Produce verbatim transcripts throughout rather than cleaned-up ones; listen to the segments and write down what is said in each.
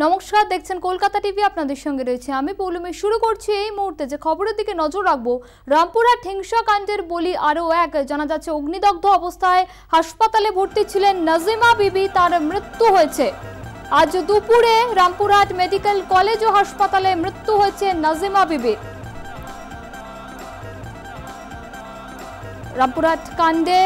নমস্কার, দেখছেন কলকাতা টিভি। আপনাদের সঙ্গে রয়েছে আমি পৌলমি। শুরু করছি এই মুহূর্তে যে খবরের দিকে নজর রাখবো। রামপুরহাট হিংসাকাণ্ডের বলি আরও এক। জানা যাচ্ছে অগ্নিদগ্ধ অবস্থায় হাসপাতালে ভর্তি ছিলেন নাজিমা বিবি, তার মৃত্যু হয়েছে। আজ দুপুরে রামপুরহাট মেডিকেল কলেজ ও হাসপাতালে মৃত্যু হয়েছে নাজিমা বিবির। রামপুরহাট কাণ্ডে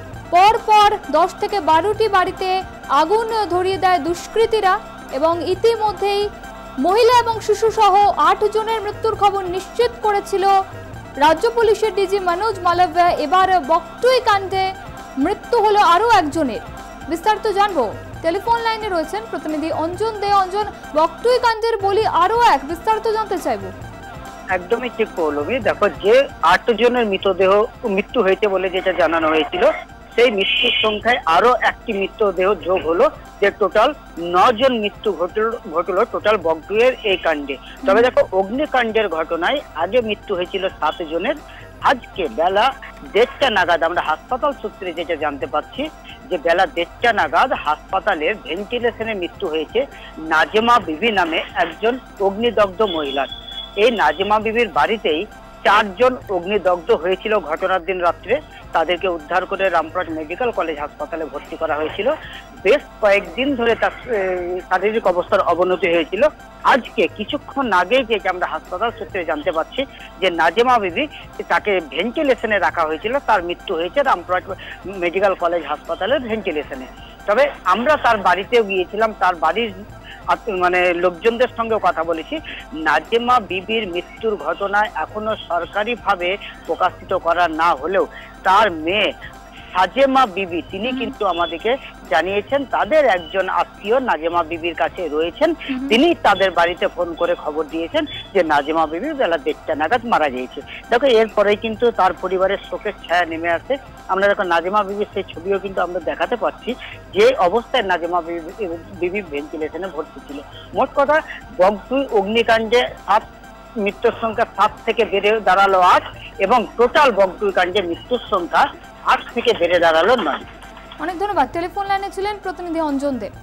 পর পর দশ থেকে বারোটি বাড়িতে আগুন ধরিয়ে দেয় দুষ্কৃতীরা এবং ইতিমধ্যেই মহিলা এবং শিশু সহ আট জনের মৃত্যুর খবর নিশ্চিত করেছিল রাজ্য পুলিশের ডিজি মনোজ মালব্য। এবার বকটুই কাণ্ডে মৃত্যু হলো আরও একজনের। বিস্তারিত জানবো, টেলিফোন লাইনে রয়েছেন প্রতিনিধি অঞ্জন দে। অঞ্জন, বকটুই কাণ্ডের বলি আরও এক, বিস্তারিত জানতে চাইবো। একদমই ঠিক পৌলমী, দেখো যে আট জনের মৃতদেহ মৃত্যু হয়েছে বলে যেটা জানানো হয়েছিল, সেই মৃত্যুর সংখ্যায় আরো একটি মৃতদেহ যোগ হলো, যে টোটাল নজন মৃত্যু ঘটল ঘটলো টোটাল বকটুইয়ের এই কাণ্ডে। তবে দেখো, অগ্নিকাণ্ডের ঘটনায় আগে মৃত্যু হয়েছিল সাত জনের। আজকে বেলা দেড়টা নাগাদ আমরা হাসপাতাল সূত্রে যেটা জানতে পারছি, যে বেলা দেড়টা নাগাদ হাসপাতালের ভেন্টিলেশনে মৃত্যু হয়েছে নাজিমা বিবি নামে একজন অগ্নিদগ্ধ মহিলার। এই নাজিমা বিবির বাড়িতেই চারজন অগ্নিদগ্ধ হয়েছিল ঘটনার দিন রাত্রে। তাদেরকে উদ্ধার করে রামপুরহাট মেডিকেল কলেজ হাসপাতালে ভর্তি করা হয়েছিল। বেশ কয়েকদিন ধরে তার শারীরিক অবস্থার অবনতি হয়েছিল। আজকে কিছুক্ষণ আগে যে আমরা হাসপাতাল সূত্রে জানতে পারছি যে নাজিমা বিবি, তাকে ভেন্টিলেশনে রাখা হয়েছিল, তার মৃত্যু হয়েছে রামপুরহাট মেডিকেল কলেজ হাসপাতালের ভেন্টিলেশনে। তবে আমরা তার বাড়িতেও গিয়েছিলাম, তার বাড়ির মানে লোকজনদের সঙ্গে কথা বলেছি। নাজিমা বিবির মৃত্যুর ঘটনায় এখনো সরকারিভাবে প্রকাশিত করা না হলেও তার মেয়ে সাজেমা বিবি, তিনি কিন্তু আমাদেরকে জানিয়েছেন তাদের একজন আত্মীয় নাজিমা বিবির কাছে রয়েছেন। তিনি তাদের বাড়িতে ফোন করে খবর দিয়েছেন যে নাজিমা বিবি বেলা দেড়টা নাগাদ মারা গিয়েছে। দেখো, এরপরেই কিন্তু তার পরিবারের শোকের ছায়া নেমে আসে। আমরা দেখো নাজিমা বিবির সেই ছবিও কিন্তু আমরা দেখাতে পাচ্ছি, যে অবস্থায় নাজিমা বিবি ভেন্টিলেশনে ভর্তি ছিল। মোট কথা, বকটুই অগ্নিকাণ্ডে সাত মৃত্যুর সংখ্যা সাত থেকে বেড়ে দাঁড়ালো আট, এবং টোটাল বকটুই কাণ্ডে মৃত্যুর সংখ্যা আট থেকে বেড়ে দাঁড়ালো নয়। অনেক ধন্যবাদ। টেলিফোন লাইনে ছিলেন প্রতিনিধি অঞ্জন দে।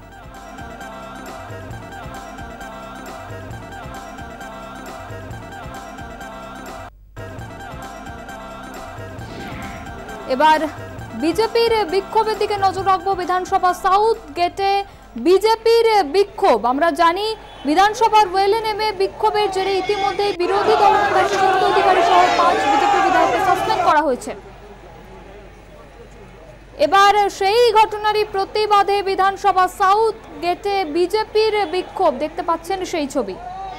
এবার বিজেপির বিক্ষোভের দিকে নজর রাখবো। বিধানসভা সাউথ গেটে বিজেপির বিক্ষোভ। আমরা জানি বিধানসভার ওয়েলে নেমে বিক্ষোভের জেরে ইতিমধ্যে বিরোধী দলনেতা শুভেন্দু অধিকারী সহ পাঁচ বিজেপি বিধায়ককে সাসপেন্ড করা হয়েছে। এবার সেই ঘটনারই প্রতিবাদে বিধানসভা সাউথ গেটে বিজেপির বিক্ষোভ, দেখতে পাচ্ছেন সেই ছবি।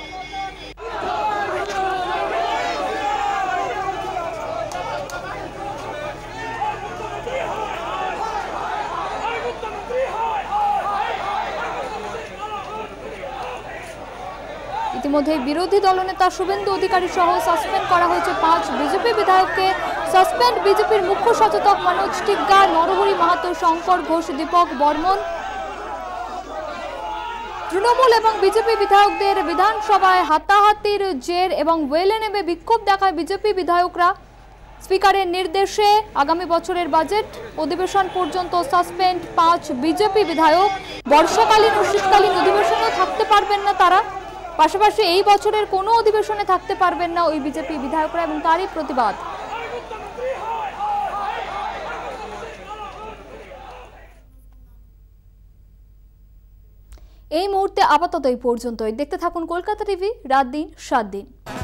ইতিমধ্যে বিরোধী দলনেতা শুভেন্দু অধিকারী সহ সাসপেন্ড করা হয়েছে পাঁচ বিজেপি বিধায়ককে। সাসপেন্ড বিজেপির মুখ্য সচেতক মনোজ টিগ্গা, নরহরি মাহাতো, শঙ্কর ঘোষ, দীপক বর্মন। তৃণমূল এবং বিজেপি বিধায়কদের বিধানসভায় হাতাহাতির জের এবং ওয়েলে নেমে বিক্ষোভ দেখায় বিজেপি বিধায়করা। স্পিকারের নির্দেশে আগামী বছরের বাজেট অধিবেশন পর্যন্ত সাসপেন্ড পাঁচ বিজেপি বিধায়ক। বর্ষাকালীন ও শীতকালীন অধিবেশনেও থাকতে পারবেন না তারা। পাশাপাশি এই বছরের কোনো অধিবেশনে থাকতে পারবেন না ওই বিজেপি বিধায়করা, এবং তারই প্রতিবাদ। এই মুহূর্তে আপাতত এই পর্যন্তই। দেখতে থাকুন কলকাতা টিভি, রাত দিন সাত দিন।